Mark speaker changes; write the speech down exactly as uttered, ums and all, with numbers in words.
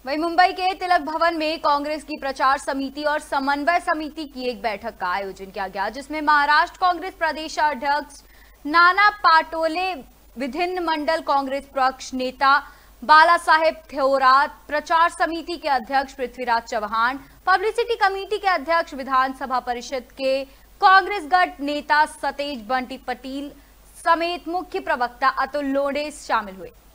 Speaker 1: वहीं मुंबई के तिलक भवन में कांग्रेस की प्रचार समिति और समन्वय समिति की एक बैठक का आयोजन किया गया, जिसमें महाराष्ट्र कांग्रेस प्रदेश अध्यक्ष नाना पाटोले, विभिन्न मंडल कांग्रेस पक्ष नेता बाला साहेब थोरात, प्रचार समिति के अध्यक्ष पृथ्वीराज चौहान, पब्लिसिटी कमेटी के अध्यक्ष विधानसभा परिषद के कांग्रेस गठ नेता सतेज बंटी पटेल समेत मुख्य प्रवक्ता अतुल लोढ़े शामिल हुए।